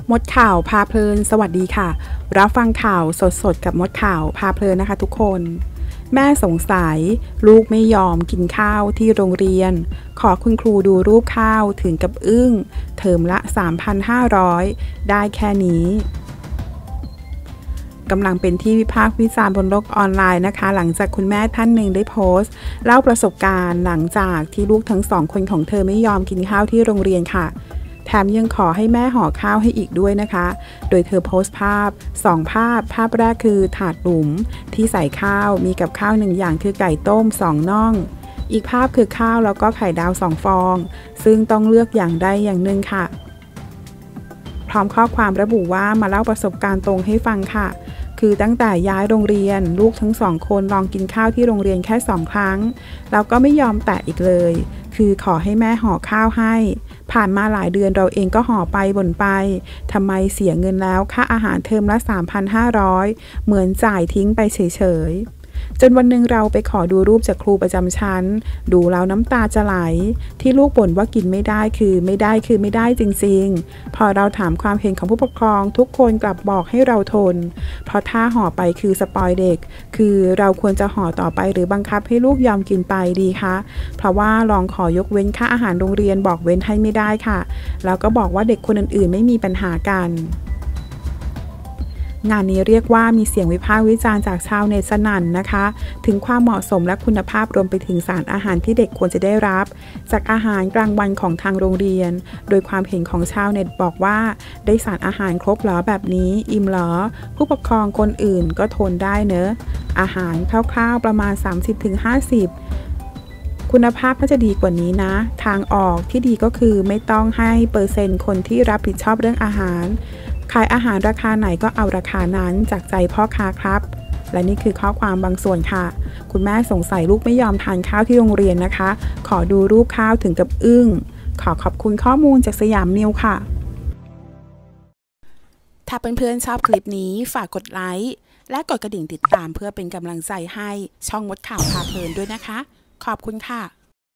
มดข่าวพาเพลินสวัสดีค่ะรับฟังข่าวสดๆกับมดข่าวพาเพลินนะคะทุกคนแม่สงสัยลูกไม่ยอมกินข้าวที่โรงเรียนขอคุณครูดูรูปข้าวถึงกับอึ้งเทอมละ 3,500 ได้แค่นี้กำลังเป็นที่วิพากษ์วิจารณ์บนโลกออนไลน์นะคะหลังจากคุณแม่ท่านหนึ่งได้โพสต์เล่าประสบการณ์หลังจากที่ลูกทั้งสองคนของเธอไม่ยอมกินข้าวที่โรงเรียนค่ะแถมยังขอให้แม่ห่อข้าวให้อีกด้วยนะคะโดยเธอโพสต์ภาพ2 ภาพแรกคือถาดหลุมที่ใส่ข้าวมีกับข้าว1 อย่างคือไก่ต้ม2 น่องอีกภาพคือข้าวแล้วก็ไข่ดาว2 ฟองซึ่งต้องเลือกอย่างใดอย่างหนึ่งค่ะพร้อมข้อความระบุว่ามาเล่าประสบการณ์ตรงให้ฟังค่ะคือตั้งแต่ย้ายโรงเรียนลูกทั้ง2 คนลองกินข้าวที่โรงเรียนแค่2 ครั้งแล้วก็ไม่ยอมแตะอีกเลยคือขอให้แม่ห่อข้าวให้ผ่านมาหลายเดือนเราเองก็ห่อไปบ่นไปทำไมเสียเงินแล้วค่าอาหารเทอมละ 3,500 เหมือนจ่ายทิ้งไปเฉยๆจนวันหนึ่งเราไปขอดูรูปจากครูประจำชั้นดูแล้วน้ำตาจะไหลที่ลูกบ่นว่ากินไม่ได้คือไม่ได้จริงๆพอเราถามความเห็นของผู้ปกครองทุกคนกลับบอกให้เราทนเพราะถ้าห่อไปคือสปอยเด็กคือเราควรจะห่อต่อไปหรือบังคับให้ลูกยอมกินไปดีคะเพราะว่าลองขอยกเว้นค่าอาหารโรงเรียนบอกเว้นให้ไม่ได้ค่ะแล้วก็บอกว่าเด็กคนอื่นๆไม่มีปัญหากันงานนี้เรียกว่ามีเสียงวิพากษ์วิจารณ์จากชาวเน็ตสนั่นนะคะถึงความเหมาะสมและคุณภาพรวมไปถึงสารอาหารที่เด็กควรจะได้รับจากอาหารกลางวันของทางโรงเรียนโดยความเห็นของชาวเน็ตบอกว่าได้สารอาหารครบเหรอแบบนี้อิ่มเหรอผู้ปกครองคนอื่นก็ทนได้เนอะอาหารคร่าวๆประมาณ 30-50คุณภาพน่าจะดีกว่านี้นะทางออกที่ดีก็คือไม่ต้องให้เปอร์เซ็นต์คนที่รับผิดชอบเรื่องอาหารขายอาหารราคาไหนก็เอาราคานั้นจากใจพ่อค้าครับและนี่คือข้อความบางส่วนค่ะคุณแม่สงสัยลูกไม่ยอมทานข้าวที่โรงเรียนนะคะขอดูรูปข้าวถึงกับอึ้งขอขอบคุณข้อมูลจากสยามนิวค่ะถ้าเพื่อนๆชอบคลิปนี้ฝากกดไลค์และกดกระดิ่งติดตามเพื่อเป็นกำลังใจให้ช่องมดข่าวพาเพลินด้วยนะคะขอบคุณค่ะ